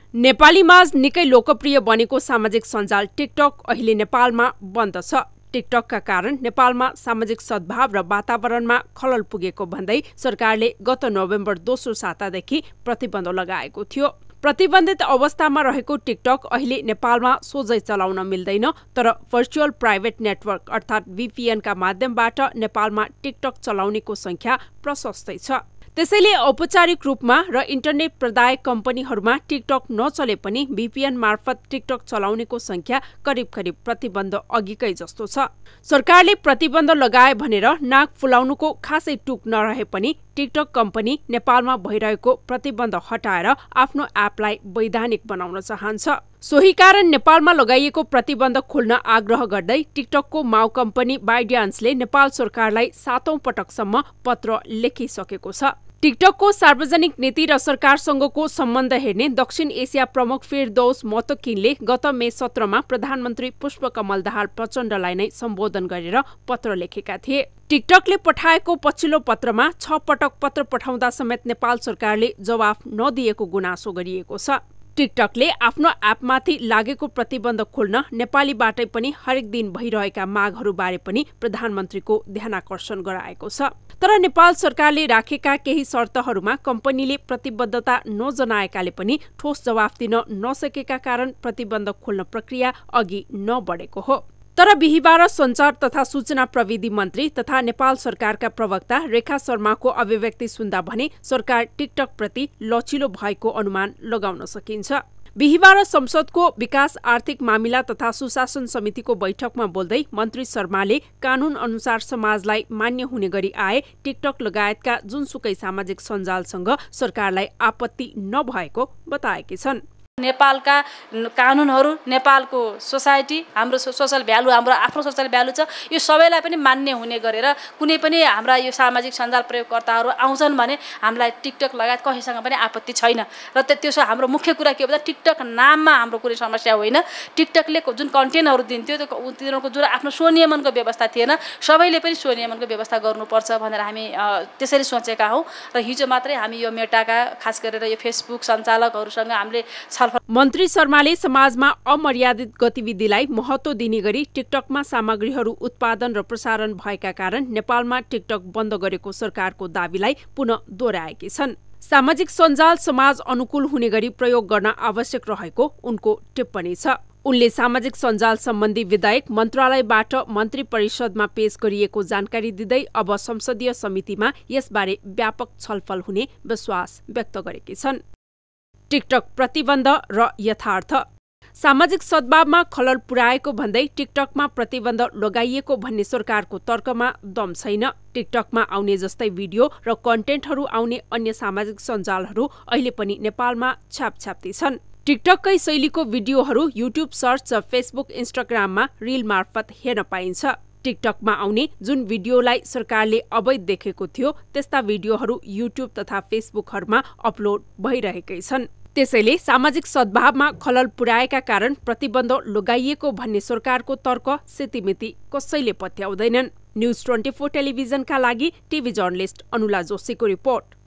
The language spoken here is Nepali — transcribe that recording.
नेपालीमाझ निकै लोकप्रिय बनेको सामाजिक सञ्जाल टिकटक अहिले नेपालमा बन्द छ। टिकटकका कारण नेपालमा सामाजिक सद्भाव र वातावरणमा खलल पुगेको भन्दै सरकारले गत नोभेम्बर दोस्रो सातादेखि प्रतिबन्ध लगाएको थियो। प्रतिबन्धित अवस्थामा रहेको टिकटक अहिले नेपालमा सोझै चलाउन मिल्दैन, तर भर्चुअल प्राइभेट नेटवर्क अर्थात् VPN का माध्यमबाट नेपालमा टिकटक चलाउनेको संख्या प्रशस्तै छ। त्यसैले औपचारिक रूपमा र इन्टरनेट प्रदायक कम्पनीहरूमा टिकटक नचले पनि VPN मार्फत टिकटक चलाउनेको संख्या करिब प्रतिबन्ध अघिकै जस्तो छ। सरकारले प्रतिबन्ध लगाए भनेर नाक फुलाउनुको खासै टुक नरहे पनि टिकटक कम्पनी नेपालमा भइरहेको प्रतिबन्ध हटाएर आफ्नो एपलाई वैधानिक बनाउन चाहन्छ। सोही कारण नेपालमा लगाइएको प्रतिबन्ध खोल्न आग्रह गर्दै टिकटकको माउ कम्पनी बाइड्यान्सले नेपाल सरकारलाई 7औं पटकसम्म पत्र लेखिसकेको छ। टिकटकको सार्वजनिक नीति र सरकारसँगको सम्बन्ध हेर्ने दक्षिण एसिया प्रमुख फिरदौस मोतकिनले गत मे 17मा प्रधानमन्त्री पुष्पकमल दाहाल प्रचण्डलाई नै सम्बोधन गरेर पत्र लेखेका थिए। टिकटकले पठाएको पछिल्लो पत्रमा 6 पटक पत्र पठाउँदा समेत नेपाल सरकारले जवाफ नदिएको गुनासो गरिएको छ। टिकटकले आफ्नो एपमाथि लागेको प्रतिबन्ध खोल्न नेपालीबाटै पनि हरेक दिन भइरहेका मागहरूबारे पनि प्रधानमन्त्रीको ध्यानाकर्षण गराएको छ। तर नेपाल सरकारले राखेका केही शर्तहरूमा कम्पनीले प्रतिबद्धता नजनाएकाले पनि ठोस जवाफ दिन नसकेका कारण प्रतिबन्ध खोल्न प्रक्रिया अघि नबढेको हो। तर बिहीबार सञ्चार तथा सूचना प्रविधि मन्त्री तथा नेपाल सरकारका प्रवक्ता रेखा शर्माको अभिव्यक्ति सुन्दा भने सरकार टिकटक प्रति लचिलो भएको अनुमान लगाउन सकिन्छ। बिहीबार संसदको विकास आर्थिक मामिला तथा सुशासन समितिको बैठकमा बोल्दै मन्त्री शर्माले कानून अनुसार समाजलाई मान्य हुने गरी आए टिकटक लगायतका जुनसुकै सामाजिक सञ्जालसँग सरकारलाई आपत्ति नभएको बताएकी छन्। नेपालका कानुनहरू, नेपालको सोसाइटी, हाम्रो सोसल भ्यालु, हाम्रो आफ्नो सोसल भ्यालु छ, यो सबैलाई पनि मान्य हुने गरेर कुनै पनि हाम्रा यो सामाजिक सञ्जाल प्रयोगकर्ताहरू आउँछन् भने हामीलाई टिकटक लगायत कसैसँग पनि आपत्ति छैन। र त्यसो हाम्रो मुख्य कुरा के हो भन्दा टिकटक नाममा हाम्रो कुनै समस्या होइन। टिकटकले जुन कन्टेन्टहरू दिन्थ्यो त्यो तिनीहरूको जुन आफ्नो स्वनियमनको व्यवस्था थिएन, सबैले पनि स्वनियमनको व्यवस्था गर्नुपर्छ भनेर हामी त्यसरी सोचेका हौँ। र हिजो मात्रै हामी यो मेटाका खास गरेर यो फेसबुक सञ्चालकहरूसँग हामीले मन्त्री शर्माले समाजमा अमर्यादित गतिविधिलाई महत्त्व दिने गरी टिकटकमा सामग्रीहरू उत्पादन र प्रसारण भएका कारण नेपालमा टिकटक बन्द गरेको सरकारको दावीलाई पुनः दोहोर्याएकी छन्। सामाजिक सञ्जाल समाज अनुकूल हुने गरी प्रयोग गर्न आवश्यक रहेको उनको टिप्पणी छ। उनले सामाजिक सञ्जाल सम्बन्धी विधेयक मन्त्रालयबाट मन्त्री परिषदमा पेश गरिएको जानकारी दिँदै अब संसदीय समितिमा यसबारे व्यापक छलफल हुने विश्वास व्यक्त गरेकी छन्। टिकटक प्रतिबन्ध र यथार्थ। सामाजिक सद्भावमा खलल पुर्याएको भन्दै टिकटकमा प्रतिबन्ध लगाइएको भन्ने सरकारको तर्कमा दम छैन। टिकटकमा आउने जस्तै भिडियो र कन्टेन्टहरू आउने अन्य सामाजिक सञ्जालहरू अहिले पनि नेपालमा छापछाप्ती छन्। टिकटककै शैलीको भिडियोहरू युट्युब सर्च र फेसबुक इन्स्टाग्राममा रिल मार्फत हेर्न पाइन्छ। टिकटकमा आउने जुन भिडियोलाई सरकारले अवैध देखेको थियो त्यस्ता भिडियोहरू युट्युब तथा फेसबुकहरूमा अपलोड भइरहेकै छन्। त्यसैले सामाजिक सद्भावमा खलल पुर्याएका कारण प्रतिबन्ध लगाइएको भन्ने सरकारको तर्क सितिमिति कसैले पत्याउँदैनन्। न्युज 24 टेलिभिजनका लागि टिभी जर्नलिस्ट अनुला जोशीको रिपोर्ट।